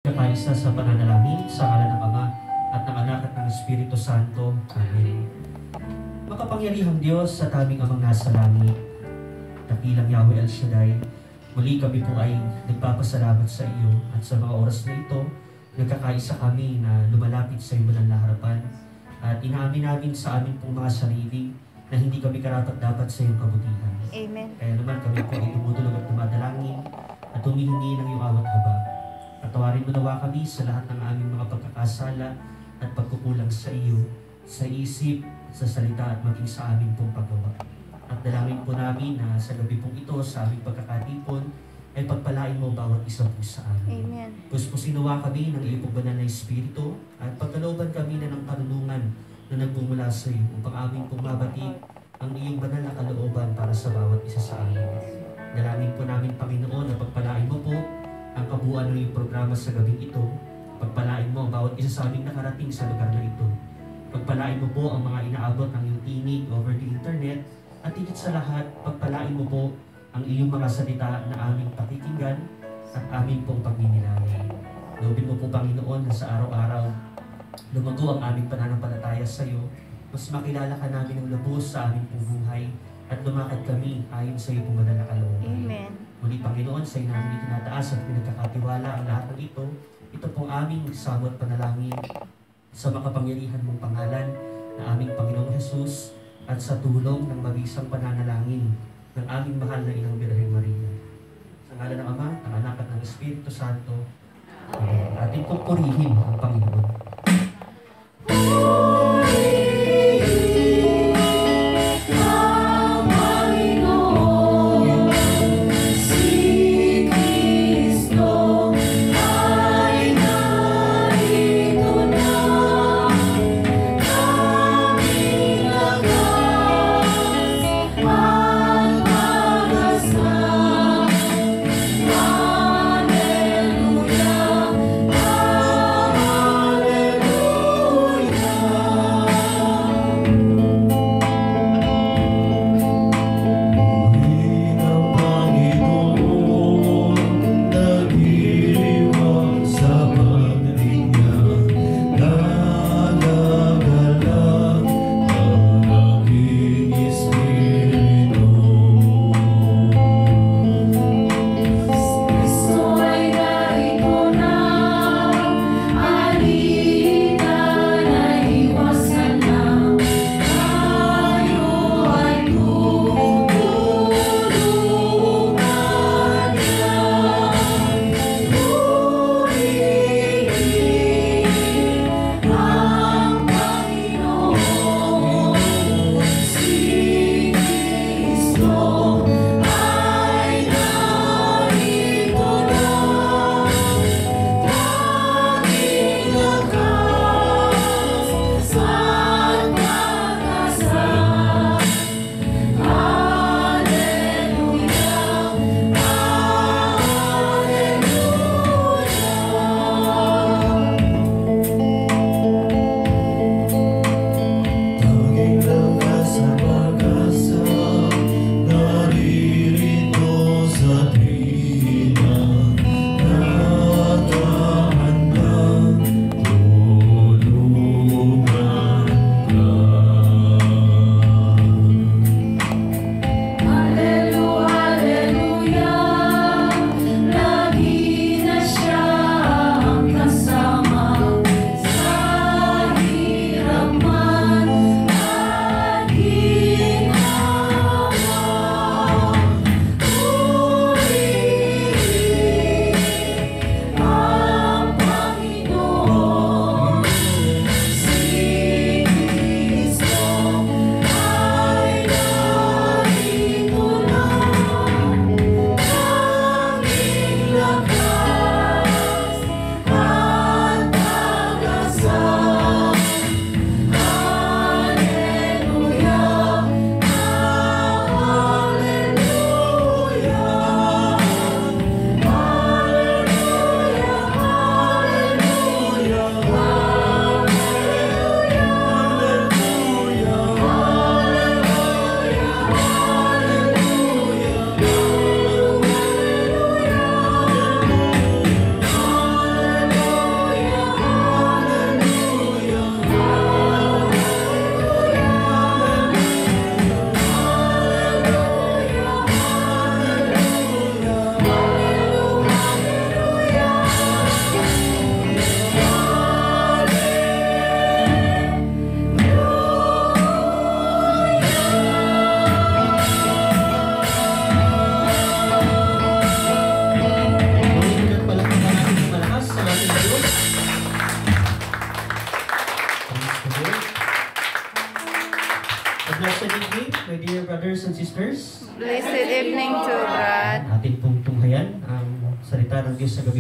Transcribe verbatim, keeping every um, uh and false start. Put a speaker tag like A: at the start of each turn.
A: Kakaisa sa pananalangin sa ngalan ng Ama at ng Anak at ng Espiritu Santo. Amen. Makapangyarihang Diyos sa aming Amang nasa langit, dakilang Yahweh El Shaddai, muli kami po ay nagpapasalamat sa iyo at sa mga oras na ito, nagkakaisa kami na lumalapit sa iyo ng harapan at inaamin namin sa amin pong mga sarili na hindi kami karapat-dapat sa iyong kabutihan.
B: Amen.
A: Kaya naman kami po ay tumutulog at tumadalangin at humihingi ng iyong awat habag. Patawarin mo nawa kami sa lahat ng aming mga pagkakasala at pagkukulang sa iyo, sa isip, sa salita at maging sa aming pong paggawa. At dalangin po namin na sa gabi pong ito, sa aming pagkakatipon, ay pagpalain mo bawat isa po sa amin.
B: Amen.
A: Puspusin nawa kami ng iyong banal na Espiritu at pagkalooban kami na ng karunungan na nagmumula sa iyo upang aming pumabati ang iyong banal na kalooban para sa bawat isa sa amin. Dalangin po namin, Panginoon, na pagpalain mo po ang kabuuan ng iyong programa sa gabing ito. Pagpalain mo ang bawat isa sa aming nakarating sa lugar na ito. Pagpalain mo po ang mga inaabot ng iyong tinig over the internet at higit sa lahat, pagpalain mo po ang iyong mga salita na aming pakikinggan at aming pong pagninilangin. Loobin mo po, Panginoon, na sa araw-araw lumago ang aming pananampalataya sa iyo, mas makilala ka namin ng lubos sa aming pong buhay at lumakad kami ayon sa iyo pong banal na kalooban.
B: Amen.
A: Muli, Panginoon, sa iyo namin itinataas at pinagkakatiwala ang lahat ng ito. Ito pong aming samot panalangin sa makapangyarihan mong pangalan na aming Panginoong Jesus at sa tulong ng mabisang pananalangin ng aming mahal na Inang Birheng Maria. Sa ngalan ng Ama, ng Anak at ng Espiritu Santo, Amen. Ating pupurihin ang Panginoon.
C: Hallelujah.
A: Blessed evening, my dear brothers and sisters.
B: Blessed evening to Brad.
A: Atin pong tunghayan ang salita ng Diyos sa gabi.